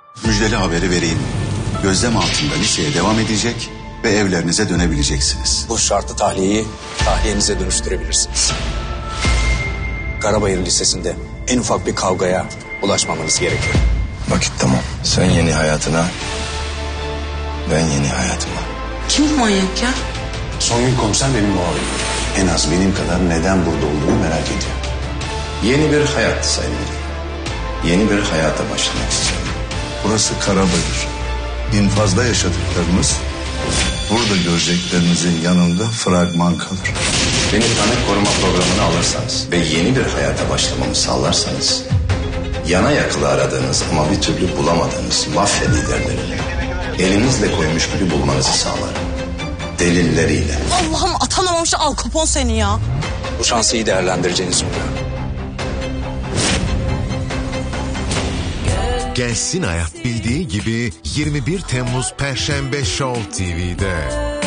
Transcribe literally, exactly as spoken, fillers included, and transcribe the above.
Müjdeli haberi vereyim. Gözlem altında liseye devam edecek ve evlerinize dönebileceksiniz. Bu şartlı tahliyeyi tahliyenize dönüştürebilirsiniz. Karabayır Lisesi'nde en ufak bir kavgaya ulaşmamanız gerekiyor. Vakit tamam. Sen yeni hayatına, ben yeni hayatıma. Kim bu manyak ya? Songül komiser benim muavinim. En az benim kadar neden burada olduğunu merak ediyor. Yeni bir hayat sayılır. Yeni bir hayata başlamak istiyorum. Burası Karabayır. İnfazda yaşadıklarımız burada göreceklerinizin yanında fragman kalır. Beni tanık koruma programına alırsanız ve yeni bir hayata başlamamı sağlarsanız, yana yakıla aradığınız ama bir türlü bulamadığınız mafya liderlerini elinizle koymuş gibi bulmanızı sağlarım. Delilleriyle. Allah'ım atanamamış Al Capone seni ya. Bu şansı iyi değerlendireceğinizi umuyorum. Gelsin Hayat bildiği gibi yirmi bir Temmuz Perşembe Show T V'de.